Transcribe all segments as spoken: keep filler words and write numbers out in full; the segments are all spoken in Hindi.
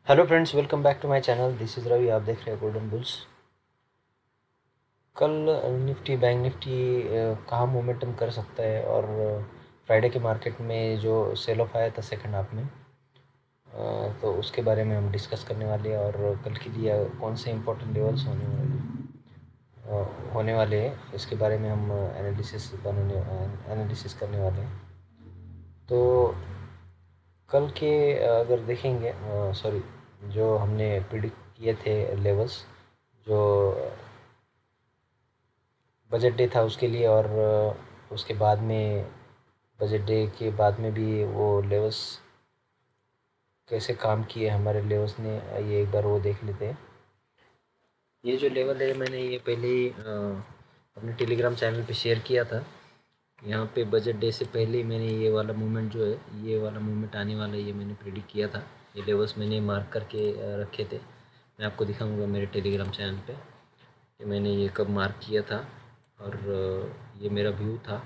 Hello friends, welcome back to my channel. This is Ravi. आप देख रहे हैं गोल्डन बुल्स। कल निफ्टी बैंक निफ्टी अ, कहाँ मोमेंटम कर सकता है और फ्राइडे के मार्केट में जो सेल ऑफ आया था सेकंड हाफ में, अ, तो उसके बारे में हम डिस्कस करने वाले हैं। और कल के लिए कौन से इंपॉर्टेंट लेवल्स होने वाले अ, होने वाले हैं, इसके बारे में हम एनालिसिस बनाने एनालिसिस करने वाले हैं। तो कल के अ, अगर देखेंगे, सॉरी, जो हमने प्रिडिक्ट किए थे लेवल्स, जो बजट डे था उसके लिए, और अ, उसके बाद में बजट डे के बाद में भी वो लेवल्स कैसे काम किए हमारे लेवल्स ने, ये एक बार वो देख लेते हैं। ये जो लेवल है मैंने ये पहले ही अ, अपने टेलीग्राम चैनल पे शेयर किया था। यहाँ पे बजट डे से पहले ही मैंने ये वाला मूवमेंट जो है, ये वाला मूवमेंट आने वाला है, ये मैंने प्रेडिक्ट किया था। ये लेवल्स मैंने मार्क करके अ, रखे थे। मैं आपको दिखाऊंगा मेरे टेलीग्राम चैनल पे कि मैंने ये कब मार्क किया था। और अ, ये मेरा व्यू था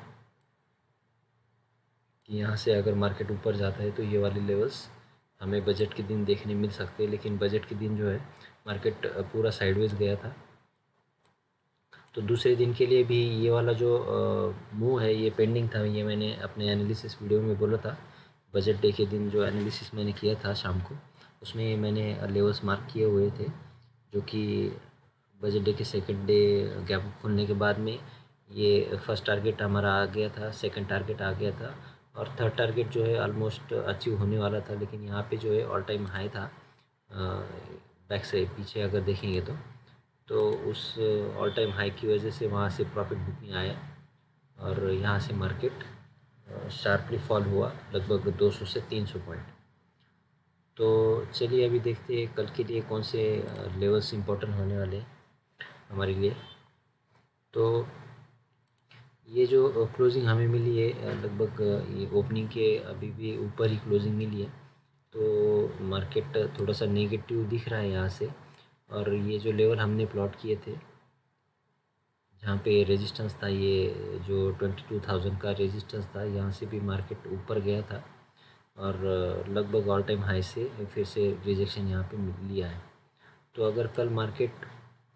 कि यहाँ से अगर मार्केट ऊपर जाता है तो ये वाले लेवल्स हमें बजट के दिन देखने मिल सकते हैं। लेकिन बजट के दिन जो है मार्केट पूरा साइडवेज गया था। तो दूसरे दिन के लिए भी ये वाला जो मूव है ये पेंडिंग था। ये मैंने अपने एनालिसिस वीडियो में बोला था। बजट डे के दिन जो एनालिसिस मैंने किया था शाम को, उसमें मैंने लेवल्स मार्क किए हुए थे, जो कि बजट डे के सेकंड डे गैप खुलने के बाद में ये फर्स्ट टारगेट हमारा आ गया था, सेकंड टारगेट आ गया था, और थर्ड टारगेट जो है ऑलमोस्ट अचीव होने वाला था। लेकिन यहाँ पे जो है ऑल टाइम हाई था। बैक से पीछे अगर देखेंगे तो तो उस ऑल टाइम हाई की वजह से वहाँ से प्रॉफिट बुकिंग आया, और यहाँ से मार्केट शार्पली फॉल हुआ लगभग दो सौ से तीन सौ पॉइंट। तो चलिए अभी देखते हैं कल के लिए कौन से लेवल्स इंपॉर्टेंट होने वाले हैं हमारे लिए। तो ये जो क्लोजिंग हमें मिली है लगभग, ये ओपनिंग के अभी भी ऊपर ही क्लोजिंग मिली है। तो मार्केट थोड़ा सा नेगेटिव दिख रहा है यहाँ से। और ये जो लेवल हमने प्लॉट किए थे जहाँ पे रेजिस्टेंस था, ये जो ट्वेंटी टू थाउजेंड का रेजिस्टेंस था, यहाँ से भी मार्केट ऊपर गया था और लगभग ऑल टाइम हाई से फिर से रिजेक्शन यहाँ पे लिया है। तो अगर कल मार्केट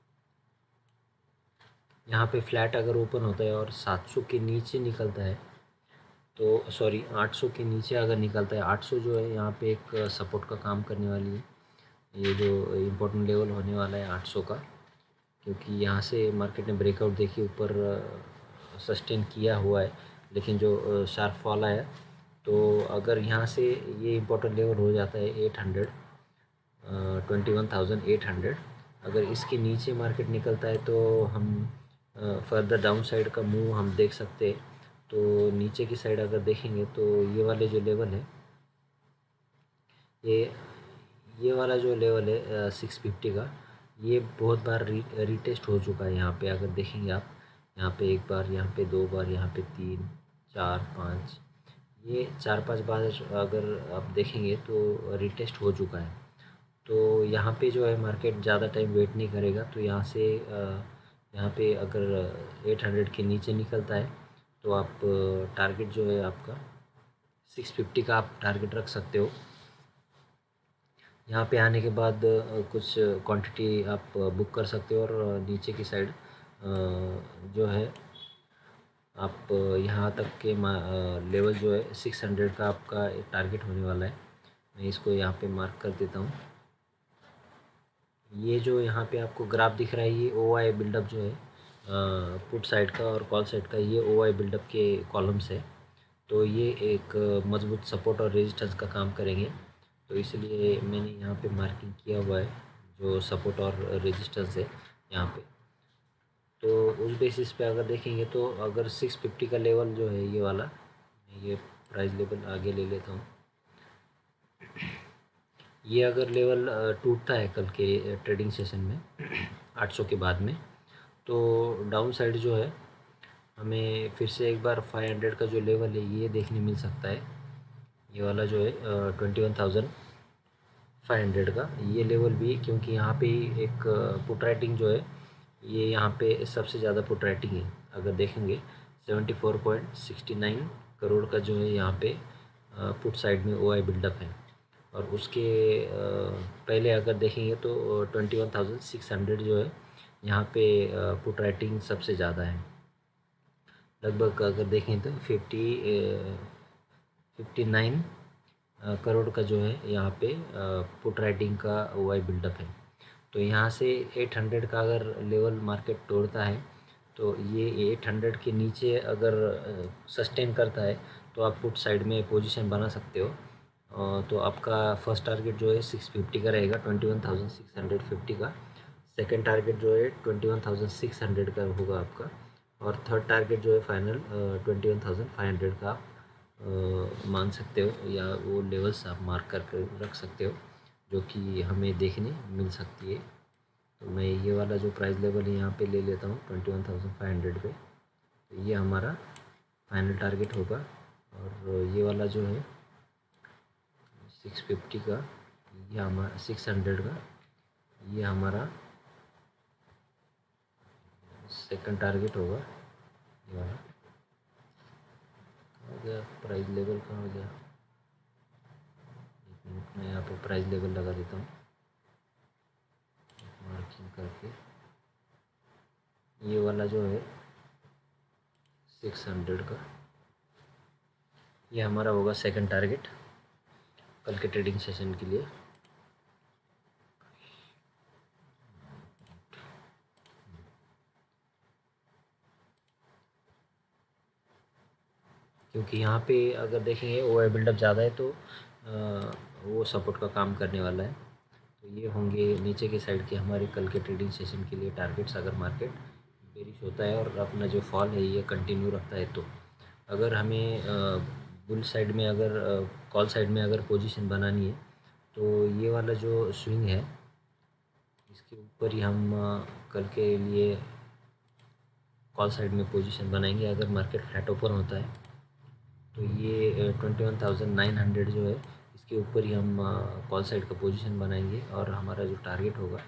यहाँ पे फ्लैट अगर ओपन होता है और सात सौ के नीचे निकलता है, तो सॉरी आठ सौ के नीचे अगर निकलता है, आठ सौ जो है यहाँ पे एक सपोर्ट का काम करने वाली है। ये जो इम्पोर्टेंट लेवल होने वाला है आठ सौ का, क्योंकि यहाँ से मार्केट ने ब्रेकआउट देखी ऊपर सस्टेन किया हुआ है, लेकिन जो शार्प फॉल आया। तो अगर यहाँ से ये इम्पोर्टेंट लेवल हो जाता है eight hundred, twenty one thousand eight hundred, अगर इसके नीचे मार्केट निकलता है तो हम फर्दर डाउन साइड का मूव हम देख सकते हैं। तो नीचे की साइड अगर देखेंगे तो ये वाले जो लेवल है, ये ये वाला जो लेवल है सिक्स फिफ्टी का, ये बहुत बार री रीटेस्ट हो चुका है। यहाँ पे अगर देखेंगे आप, यहाँ पे एक बार, यहाँ पे दो बार, यहाँ पे तीन चार पाँच, ये चार पांच बार अगर आप देखेंगे तो रीटेस्ट हो चुका है। तो यहाँ पे जो है मार्केट ज़्यादा टाइम वेट नहीं करेगा। तो यहाँ से अ, यहाँ पे अगर एट हंड्रेड के नीचे निकलता है तो आप टारगेट जो है आपका सिक्स फिफ्टी का आप टारगेट रख सकते हो। यहाँ पे आने के बाद अ, कुछ क्वांटिटी आप बुक कर सकते हो, और नीचे की साइड जो है आप यहाँ तक के लेवल जो है सिक्स हंड्रेड का आपका टारगेट होने वाला है। मैं इसको यहाँ पे मार्क कर देता हूँ। ये जो यहाँ पे आपको ग्राफ दिख रहा है, ये ओ आई बिल्डअप जो है पुट साइड का और कॉल साइड का, ये ओ आई बिल्डअप के कॉलम्स है। तो ये एक मजबूत सपोर्ट और रेजिस्टेंस का काम करेंगे। तो इसलिए मैंने यहाँ पे मार्किंग किया हुआ है जो सपोर्ट और रेजिस्टेंस है यहाँ पे। तो उस बेसिस पे अगर देखेंगे तो अगर सिक्स फिफ्टी का लेवल जो है ये वाला, ये प्राइस लेवल आगे ले लेता हूँ, ये अगर लेवल टूटता है कल के ट्रेडिंग सेशन में आठ सौ के बाद में, तो डाउन साइड जो है हमें फिर से एक बार फाइव हंड्रेड का जो लेवल है ये देखने मिल सकता है। ये वाला जो है twenty one thousand five hundred का ये लेवल भी, क्योंकि यहाँ पे एक पुट राइटिंग जो है, ये यहाँ पे सबसे ज़्यादा पुट राइटिंग है। अगर देखेंगे seventy four point sixty nine crore का जो है यहाँ पे पुट साइड में ओ आई बिल्डअप है। और उसके पहले अगर देखेंगे तो twenty one thousand six hundred जो है यहाँ पे पुट राइटिंग सबसे ज़्यादा है। लगभग अगर देखें तो फिफ्टी फिफ्टी नाइन करोड़ का जो है यहाँ पे पुट राइटिंग का वाई बिल्डअप है। तो यहाँ से एट हंड्रेड का अगर लेवल मार्केट तोड़ता है तो ये एट हंड्रेड के नीचे अगर सस्टेन करता है तो आप पुट साइड में पोजीशन बना सकते हो। तो आपका फर्स्ट टारगेट जो है सिक्स फिफ्टी का रहेगा, twenty one thousand six hundred fifty का। सेकेंड टारगेट जो है twenty one thousand six hundred का होगा आपका, और थर्ड टारगेट जो है final twenty one thousand five hundred का आप मान सकते हो, या वो लेवल्स आप मार्क करके रख सकते हो जो कि हमें देखने मिल सकती है। तो मैं ये वाला जो प्राइस लेवल है यहाँ पे ले लेता हूँ twenty one thousand five hundred पे। तो ये हमारा फाइनल टारगेट होगा। और ये वाला जो है सिक्स फिफ्टी का, ये हमारा सिक्स हंड्रेड का, ये हमारा सेकंड टारगेट होगा। ये वाला हो गया, प्राइस लेवल कहाँ हो गया, एक मिनट में यहाँ पे प्राइस लेवल लगा देता हूँ मार्किंग करके। ये वाला जो है सिक्स हंड्रेड का, ये हमारा होगा सेकंड टारगेट कल के ट्रेडिंग सेशन के लिए। क्योंकि यहाँ पे अगर देखेंगे ओवर बिल्डअप ज़्यादा है तो आ, वो सपोर्ट का काम करने वाला है। तो ये होंगे नीचे के साइड के हमारे कल के ट्रेडिंग सेशन के लिए टारगेट्स, अगर मार्केट बेरिश होता है और अपना जो फॉल है ये कंटिन्यू रखता है। तो अगर हमें बुल साइड में, अगर कॉल साइड में अगर पोजीशन बनानी है तो ये वाला जो स्विंग है इसके ऊपर ही हम कल के लिए कॉल साइड में पोजीशन बनाएंगे। अगर मार्केट फ्लैट ओपन होता है तो ये twenty one thousand nine hundred जो है इसके ऊपर ही हम कॉल साइड का पोजीशन बनाएंगे, और हमारा जो टारगेट होगा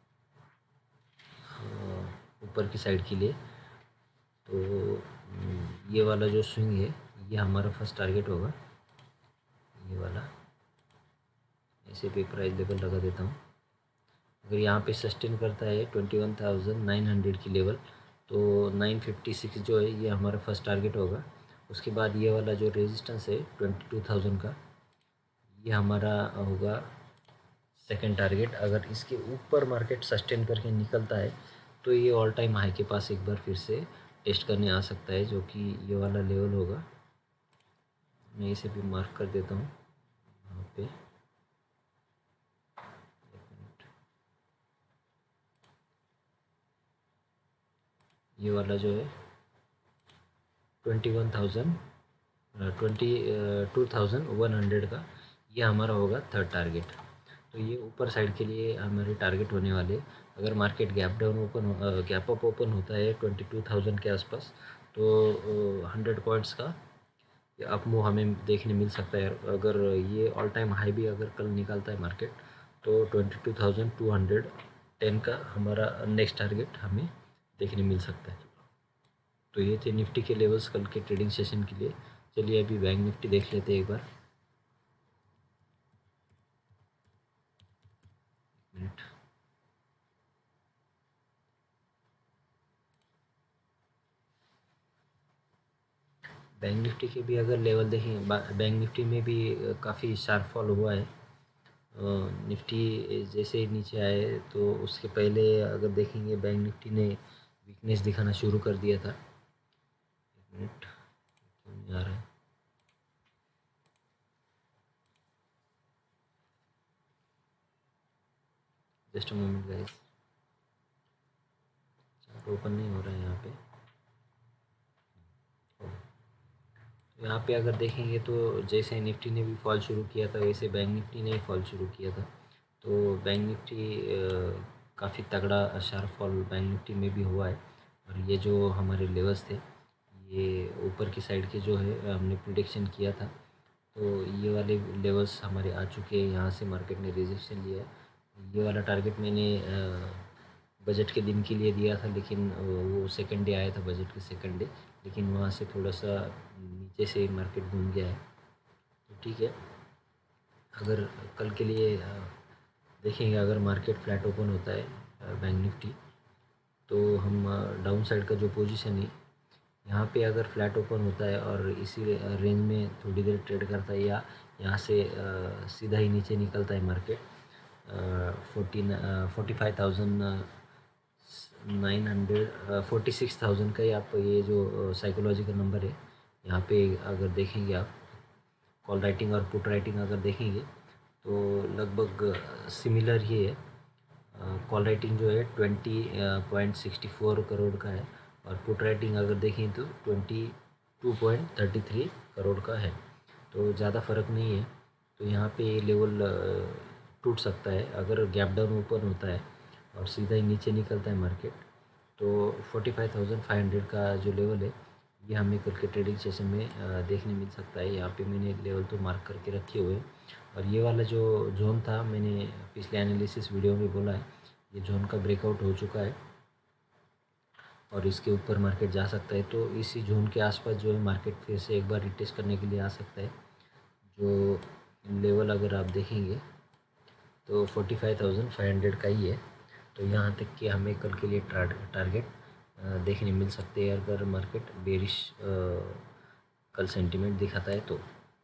ऊपर की साइड के लिए, तो ये वाला जो स्विंग है ये हमारा फर्स्ट टारगेट होगा। ये वाला ऐसे भी प्राइस लेवल लगा देता हूँ। अगर यहाँ पे सस्टेन करता है twenty one thousand nine hundred की लेवल तो नाइन फिफ्टी सिक्स जो है ये हमारा फर्स्ट टारगेट होगा। उसके बाद ये वाला जो रेजिस्टेंस है ट्वेंटी टू थाउजेंड का, ये हमारा होगा सेकंड टारगेट। अगर इसके ऊपर मार्केट सस्टेन करके निकलता है तो ये ऑल टाइम हाई के पास एक बार फिर से टेस्ट करने आ सकता है, जो कि ये वाला लेवल होगा। मैं इसे भी मार्क कर देता हूँ यहाँ पे। ये वाला जो है twenty one thousand twenty two thousand one hundred का, ये हमारा होगा थर्ड टारगेट। तो ये ऊपर साइड के लिए हमारे टारगेट होने वाले। अगर market gap down open gap up open होता है ट्वेंटी टू थाउजेंड के आसपास तो हंड्रेड पॉइंट्स का अप मूव हमें देखने मिल सकता है। अगर ये ऑल टाइम हाई भी अगर कल निकालता है मार्केट तो twenty two thousand two hundred ten का हमारा नेक्स्ट टारगेट हमें देखने मिल सकता है। तो ये थे निफ्टी के लेवल्स कल के ट्रेडिंग सेशन के लिए। चलिए अभी बैंक निफ्टी देख लेते हैं एक बार। मिनट बैंक निफ्टी के भी अगर लेवल देखें, बैंक निफ्टी में भी काफ़ी शार्प फॉल हुआ है। निफ्टी जैसे ही नीचे आए तो उसके पहले अगर देखेंगे बैंक निफ्टी ने वीकनेस दिखाना शुरू कर दिया था। एक मिनट क्यों नहीं आ रहा है, just uh moment guys, chart open नहीं हो रहा है यहाँ पे। यहाँ पे अगर देखेंगे तो जैसे निफ्टी ने भी फॉल शुरू किया था वैसे बैंक निफ्टी ने फॉल शुरू किया था। तो बैंक निफ्टी काफ़ी तगड़ा शार्प फॉल बैंक निफ्टी में भी हुआ है। और ये जो हमारे लेवल्स थे ये ऊपर की साइड के जो है हमने प्रिडिक्शन किया था, तो ये वाले लेवल्स हमारे आ चुके हैं। यहाँ से मार्केट ने रेजिस्टेंस लिया है। ये वाला टारगेट मैंने बजट के दिन के लिए दिया था, लेकिन वो सेकंड डे आया था बजट के सेकंड डे, लेकिन वहाँ से थोड़ा सा नीचे से मार्केट घूम गया है। तो ठीक है, अगर कल के लिए देखेंगे, अगर मार्केट फ्लैट ओपन होता है बैंक निफ्टी, तो हम डाउन साइड का जो पोजीशन है यहाँ पे अगर फ्लैट ओपन होता है और इसी रेंज में थोड़ी देर ट्रेड करता है, या यहाँ से सीधा ही नीचे निकलता है market fourteen forty five thousand nine hundred forty six thousand का ही आप ये जो साइकोलॉजिकल नंबर है यहाँ पे अगर देखेंगे आप, कॉल राइटिंग और पुट राइटिंग अगर देखेंगे तो लगभग सिमिलर ही है। कॉल राइटिंग जो है twenty point sixty four crore का है और पुट राइटिंग अगर देखें तो twenty two point thirty three crore का है, तो ज़्यादा फ़र्क नहीं है। तो यहाँ पे ये लेवल टूट सकता है अगर गैप डाउन ओपन होता है और सीधा ही नीचे निकलता है मार्केट, तो forty five thousand five hundred का जो लेवल है ये हमें कल के ट्रेडिंग सेशन में देखने मिल सकता है। यहाँ पे मैंने लेवल तो मार्क करके रखे हुए हैं और ये वाला जो जोन था, मैंने पिछले एनालिसिस वीडियो में बोला है, ये जोन का ब्रेकआउट हो चुका है और इसके ऊपर मार्केट जा सकता है। तो इसी जोन के आसपास जो है मार्केट फिर से एक बार रिटेस्ट करने के लिए आ सकता है। जो लेवल अगर आप देखेंगे तो forty five thousand five hundred का ही है, तो यहाँ तक कि हमें कल के लिए टारगेट देखने मिल सकते हैं अगर मार्केट बेरिश कल सेंटीमेंट दिखाता है। तो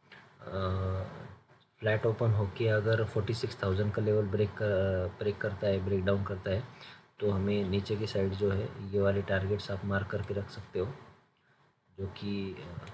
फ्लैट ओपन होके अगर फोर्टी सिक्स थाउजेंड का लेवल ब्रेक कर ब्रेक करता है, ब्रेक डाउन करता है, तो हमें नीचे की साइड जो है ये वाले टारगेट्स आप मार्क करके रख सकते हो, जो कि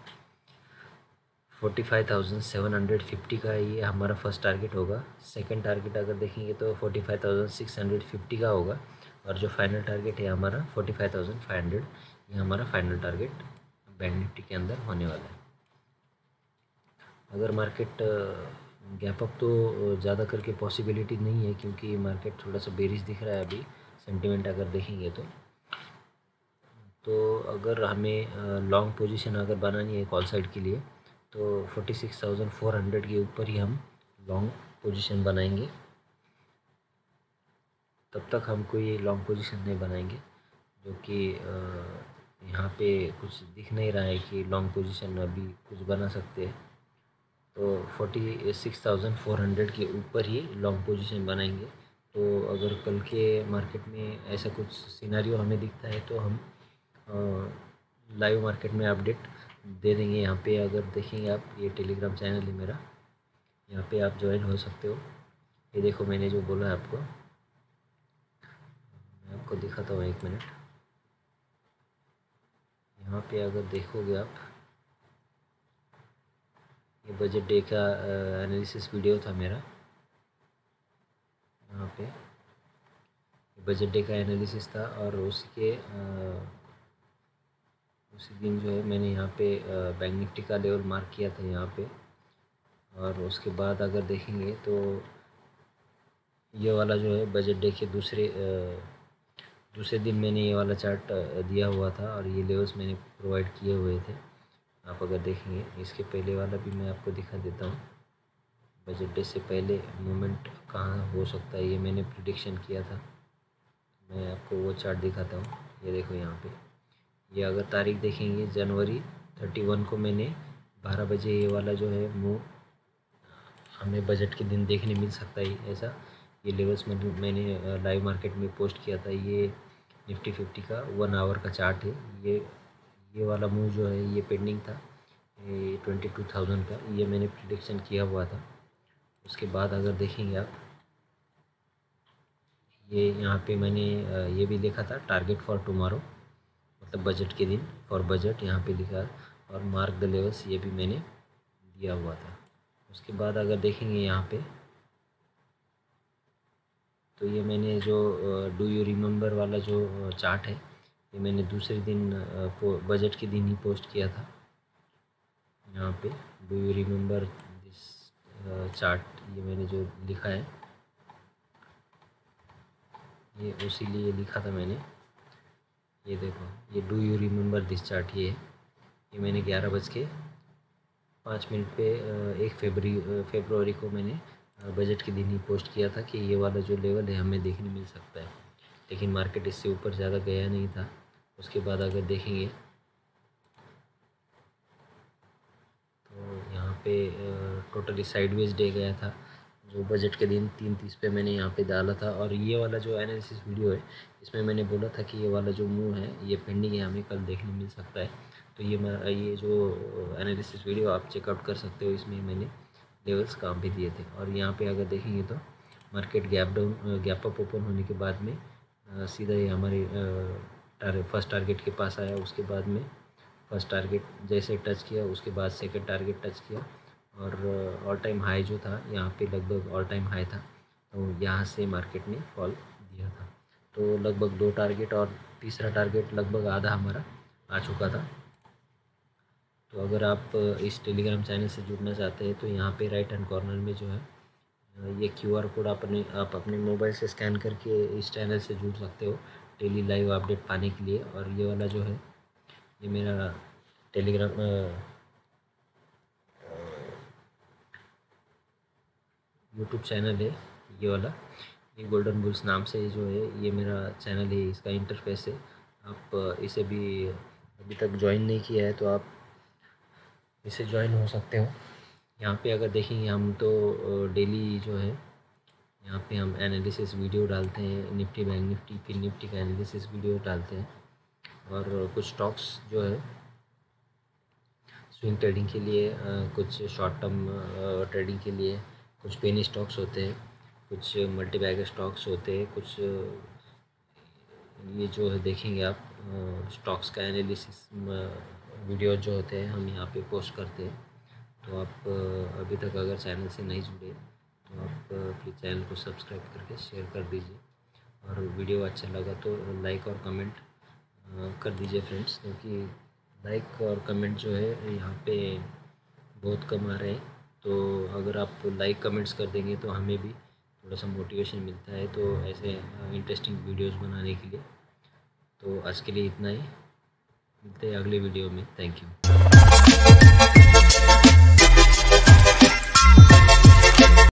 forty five thousand seven hundred fifty का ये हमारा फर्स्ट टारगेट होगा। सेकंड टारगेट अगर देखेंगे तो forty five thousand six hundred fifty का होगा और जो फाइनल टारगेट है हमारा forty five thousand five hundred, ये हमारा फाइनल टारगेट बैंक निफ्टी के अंदर होने वाला है। अगर मार्केट गैप अप तो ज़्यादा करके पॉसिबिलिटी नहीं है, क्योंकि मार्केट थोड़ा सा बेरिश दिख रहा है अभी सेंटीमेंट अगर देखेंगे तो तो अगर हमें लॉन्ग पोजीशन अगर बनानी है कॉल साइड के लिए तो forty six thousand four hundred के ऊपर ही हम लॉन्ग पोजीशन बनाएंगे। तब तक हम कोई लॉन्ग पोजीशन नहीं बनाएंगे, जो कि यहाँ पे कुछ दिख नहीं रहा है कि लॉन्ग पोजीशन अभी कुछ बना सकते हैं। तो forty six thousand four hundred के ऊपर ही लॉन्ग पोजीशन बनाएंगे। तो अगर कल के मार्केट में ऐसा कुछ सिनेरियो हमें दिखता है तो हम लाइव मार्केट में अपडेट दे देंगे। यहाँ पे अगर देखेंगे आप, ये टेलीग्राम चैनल है मेरा, यहाँ पे आप ज्वाइन हो सकते हो। ये देखो मैंने जो बोला है आपको, मैं आपको दिखाता हूँ एक मिनट। यहाँ पे अगर देखोगे आप, ये बजट डे का एनालिसिस वीडियो था मेरा, यहाँ पे बजट डे का एनालिसिस था और उसके उसी दिन जो है मैंने यहाँ पे बैंक निफ्टी का लेवल मार्क किया था यहाँ पे। और उसके बाद अगर देखेंगे तो ये वाला जो है बजट डे के दूसरे दूसरे दिन मैंने ये वाला चार्ट दिया हुआ था और ये लेवल्स मैंने प्रोवाइड किए हुए थे। आप अगर देखेंगे, इसके पहले वाला भी मैं आपको दिखा देता हूँ, बजट डे से पहले मूवमेंट कहाँ हो सकता है ये मैंने प्रिडिक्शन किया था। मैं आपको वो चार्ट दिखाता हूँ। ये देखो यहाँ पे, ये अगर तारीख देखेंगे जनवरी थर्टी वन को मैंने बारह बजे ये वाला जो है मूव हमें बजट के दिन देखने मिल सकता है। ऐसा ये लेवल्स में मैंने लाइव मार्केट में पोस्ट किया था। ये निफ्टी फिफ्टी का वन आवर का चार्ट है। ये ये वाला मूव जो है ये पेंडिंग था, ये ट्वेंटी टू थाउजेंड का, ये मैंने प्रिडिक्शन किया हुआ था। उसके बाद अगर देखेंगे आप, ये यहाँ पे मैंने ये भी लिखा था टारगेट फॉर टुमारो, मतलब बजट के दिन फॉर बजट यहाँ पे लिखा, और मार्क द लेवल्स ये भी मैंने दिया हुआ था। उसके बाद अगर देखेंगे यहाँ पे, तो ये मैंने जो डू यू रिमेंबर वाला जो चार्ट है ये मैंने दूसरे दिन बजट के दिन ही पोस्ट किया था। यहाँ पे do you remember this chart, ये मैंने जो लिखा है ये उसी लिए लिखा था मैंने। ये देखो, ये do you remember this chart, ये ये मैंने ग्यारह बज के पाँच मिनट पे एक फरवरी फरवरी को मैंने बजट के दिन ही पोस्ट किया था कि ये वाला जो लेवल है हमें देखने मिल सकता है, लेकिन मार्केट इससे ऊपर ज़्यादा गया नहीं था। उसके बाद अगर देखेंगे तो यहाँ पे टोटली साइडवेज डे गया था, जो बजट के दिन तीन तीस पे मैंने यहाँ पे डाला था। और ये वाला जो एनालिसिस वीडियो है इसमें मैंने बोला था कि ये वाला जो मूव है ये पेंडिंग है, हमें कल देखने मिल सकता है। तो ये मैं ये जो एनालिसिस वीडियो आप चेकआउट कर सकते हो, इसमें मैंने लेवल्स काम भी दिए थे। और यहाँ पे अगर देखेंगे तो market gap down gap up open होने के बाद में आ, सीधा ये हमारे टारगेट फर्स्ट टारगेट के पास आया। उसके बाद में फर्स्ट टारगेट जैसे टच किया उसके बाद सेकंड टारगेट टच किया, और ऑल टाइम हाई जो था यहाँ पे लगभग ऑल टाइम हाई था, तो यहाँ से मार्केट ने फॉल दिया था। तो लगभग दो टारगेट और तीसरा टारगेट लगभग आधा हमारा आ चुका था। तो अगर आप इस टेलीग्राम चैनल से जुड़ना चाहते हैं तो यहाँ पे राइट हैंड कॉर्नर में जो है ये क्यूआर कोड अपने आप अपने मोबाइल से स्कैन करके इस चैनल से जुड़ सकते हो डेली लाइव अपडेट पाने के लिए। और ये वाला जो है ये मेरा टेलीग्राम यूट्यूब चैनल है, ये वाला ये गोल्डन बुल्स नाम से जो है ये मेरा चैनल है। इसका इंटरफेस है, आप इसे भी अभी तक ज्वाइन नहीं किया है तो आप इसे ज्वाइन हो सकते हो। यहाँ पे अगर देखेंगे हम तो डेली जो है यहाँ पे हम एनालिसिस वीडियो डालते हैं, निफ्टी बैंक निफ्टी फिर निफ्टी का एनालिसिस वीडियो डालते हैं। और कुछ स्टॉक्स जो है स्विंग ट्रेडिंग के लिए, कुछ शॉर्ट टर्म ट्रेडिंग के लिए कुछ पेनी स्टॉक्स होते हैं, कुछ मल्टी बैग स्टॉक्स होते हैं, कुछ ये जो है देखेंगे आप स्टॉक्स का एनालिसिस वीडियो जो होते हैं हम यहाँ पे पोस्ट करते हैं। तो आप अभी तक अगर चैनल से नहीं जुड़े तो आप प्लीज़ चैनल को सब्सक्राइब करके शेयर कर दीजिए, और वीडियो अच्छा लगा तो लाइक और कमेंट कर दीजिए फ्रेंड्स, क्योंकि लाइक और कमेंट जो है यहाँ पे बहुत कम आ रहे हैं। तो अगर आप लाइक कमेंट्स कर देंगे तो हमें भी थोड़ा सा मोटिवेशन मिलता है तो ऐसे इंटरेस्टिंग वीडियोस बनाने के लिए। तो आज के लिए इतना ही, मिलते हैं अगले वीडियो में। Thank you.